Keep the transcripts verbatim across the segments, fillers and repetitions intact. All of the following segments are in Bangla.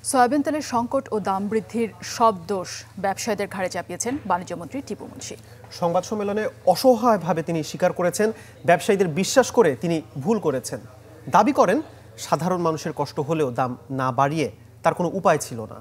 সয়াবিন তেলের সংকট ও দাম বৃদ্ধির সব দোষ ব্যবসায়ীদের ঘাড়ে চাপিয়েছেন বাণিজ্যমন্ত্রী টিপু মুন্সি। সংবাদ সম্মেলনে অসহায়ভাবে তিনি স্বীকার করেছেন ব্যবসায়ীদের বিশ্বাস করে তিনি ভুল করেছেন। দাবি করেন সাধারণ মানুষের কষ্ট হলেও দাম না বাড়িয়ে তার কোনো উপায় ছিল না।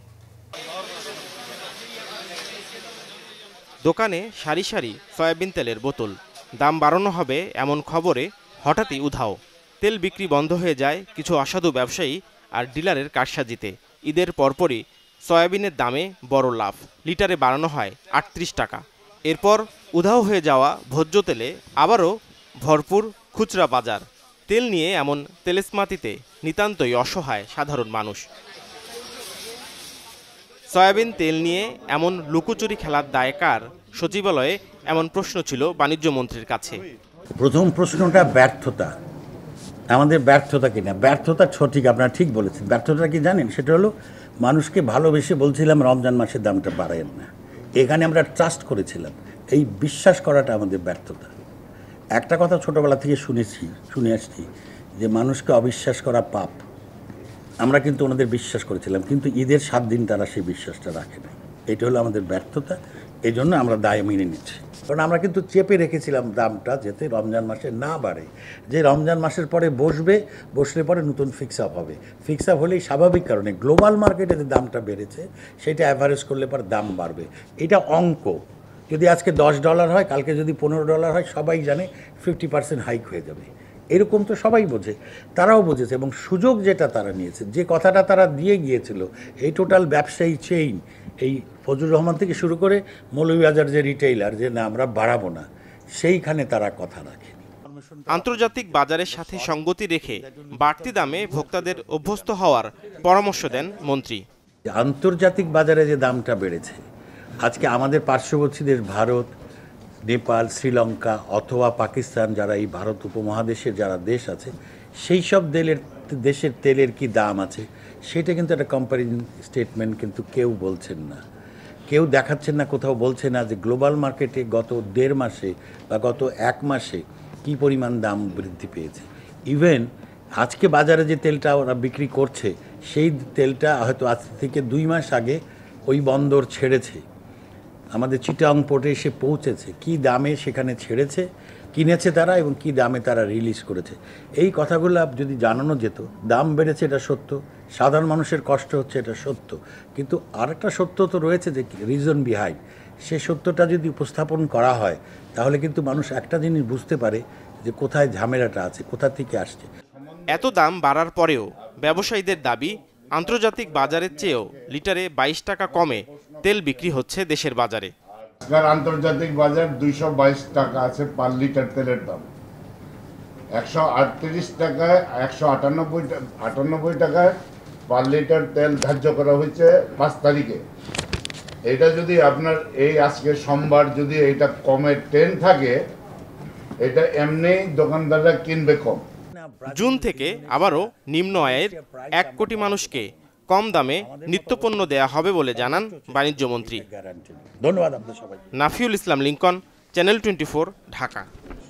দোকানে সারি সারি সয়াবিন তেলের বোতল, দাম বাড়ানো হবে এমন খবরে হঠাৎই উধাও। তেল বিক্রি বন্ধ হয়ে যায় কিছু অসাধু ব্যবসায়ী আর ডিলারের কারসাজিতে। ঈদের পরপরই সয়াবিনের দামে বড় লাভ, লিটারে বাড়ানো হয় আটত্রিশ টাকা। এরপর উধাও হয়ে যাওয়া ভোজ্য তেলে আবারও ভরপুর খুচরা বাজার। তেল নিয়ে এমন তেলেসমাতিতে নিতান্তই অসহায় সাধারণ মানুষ। সয়াবিন তেল নিয়ে এমন লুকোচুরি খেলার দায় কার? সচিবালয়ে এমন প্রশ্ন ছিল বাণিজ্য মন্ত্রীর কাছে। প্রথম প্রশ্নটা ব্যর্থতা, আমাদের ব্যর্থতা কিনা। ব্যর্থতা সঠিক, আপনারা ঠিক বলেছেন। ব্যর্থতা কি জানেন? সেটা হলো মানুষকে ভালোবেসে বলছিলাম রমজান মাসের দামটা বাড়ায়েন না, এখানে আমরা ট্রাস্ট করেছিলাম। এই বিশ্বাস করাটা আমাদের ব্যর্থতা। একটা কথা ছোটোবেলা থেকে শুনেছি শুনে আসছি যে মানুষকে অবিশ্বাস করা পাপ। আমরা কিন্তু ওনাদের বিশ্বাস করেছিলাম, কিন্তু ঈদের সাত দিন তারা সেই বিশ্বাসটা রাখে না। এটা হলো আমাদের ব্যর্থতা, এই জন্য আমরা দায় মেনে নিচ্ছি। কারণ আমরা কিন্তু চেপে রেখেছিলাম দামটা যাতে রমজান মাসে না বাড়ে, যে রমজান মাসের পরে বসবে, বসলে পরে নতুন ফিক্স আপ হবে। ফিক্স আপ হলেই স্বাভাবিক কারণে গ্লোবাল মার্কেটে যে দামটা বেড়েছে সেটা অ্যাভারেজ করলে পরে দাম বাড়বে। এটা অঙ্ক। যদি আজকে দশ ডলার হয়, কালকে যদি পনেরো ডলার হয়, সবাই জানে ফিফটি পার্সেন্ট হাইক হয়ে যাবে। এরকম তো সবাই বোঝে, তারাও বুঝেছে। এবং সুযোগ যেটা তারা নিয়েছে, যে কথাটা তারা দিয়ে গিয়েছিল, এই টোটাল ব্যবসায়ী চেইন, এই ফজলুর রহমান থেকে শুরু করে মৌলভীবাজার যে রিটেইলার, যে না আমরা বাড়াবো না, সেইখানে তারা কথা রাখে। আন্তর্জাতিক বাজারের সাথে সঙ্গতি রেখে বাড়তি দামে ভোক্তাদের অভ্যস্ত হওয়ার পরামর্শ দেন মন্ত্রী। আন্তর্জাতিক বাজারে যে দামটা বেড়েছে, আজকে আমাদের পার্শ্ববর্তী দেশ ভারত, নেপাল, শ্রীলঙ্কা অথবা পাকিস্তান, যারা এই ভারত উপমহাদেশের যারা দেশ আছে, সেই সব তেলের দেশের তেলের কি দাম আছে সেটা কিন্তু একটা কম্প্যারিজন স্টেটমেন্ট কিন্তু কেউ বলছেন না, কেউ দেখাচ্ছেন না, কোথাও বলছে না যে গ্লোবাল মার্কেটে গত দেড় মাসে বা গত এক মাসে কি পরিমাণ দাম বৃদ্ধি পেয়েছে। ইভেন আজকে বাজারে যে তেলটা ওরা বিক্রি করছে, সেই তেলটা হয়তো আজ থেকে দুই মাস আগে ওই বন্দর ছেড়েছে, আমাদের চিটাং পোর্টে এসে পৌঁছেছে, কি দামে সেখানে ছেড়েছে, কিনেছে তারা, এবং কি দামে তারা রিলিজ করেছে। এই কথাগুলো যদি জানানো যেত, দাম বেড়েছে এটা সত্য, সাধারণ মানুষের কষ্ট হচ্ছে এটা সত্য, কিন্তু আরেকটা সত্য তো রয়েছে যে রিজন বিহাইন্ড, সে সত্যটা যদি উপস্থাপন করা হয় তাহলে কিন্তু মানুষ একটা জিনিস বুঝতে পারে যে কোথায় ঝামেলাটা আছে, কোথা থেকে আসছে। এত দাম বাড়ার পরেও ব্যবসায়ীদের দাবি, আন্তর্জাতিক বাজারের চেয়েও লিটারে বাইশ টাকা কমে তেল বিক্রি হচ্ছে দেশের বাজারে। আন্তর্জাতিক বাজার দুইশো বাইশ টাকা আছে পার লিটার তেলের দাম। একশো আটত্রিশ টাকায় একশো আটানব্বই আটানব্বই টাকায় পার লিটার তেল ধার্য করা হয়েছে পাঁচ তারিখে। এটা যদি আপনার এই আজকে সোমবার যদি এটা কমে টেন থাকে, এটা এমনি দোকানদাররা কিনবে কম। জুন থেকে আবারও নিম্ন আয়ের এক কোটি মানুষকে কম দামে নিত্যপণ্য দেয়া হবে বলে জানান বাণিজ্য মন্ত্রী। ধন্যবাদ আপনাদের সবাই। Nafiul Islam Lincoln, channel twenty four, Dhaka.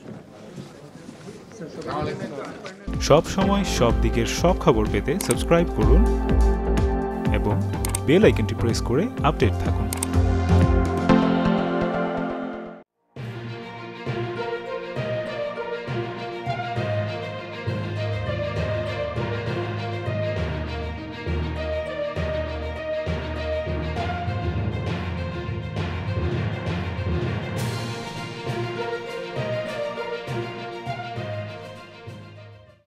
সব সময় সব দিকের সব খবর পেতে সাবস্ক্রাইব করুন এবং বেল আইকনটি প্রেস করে আপডেট থাকুন।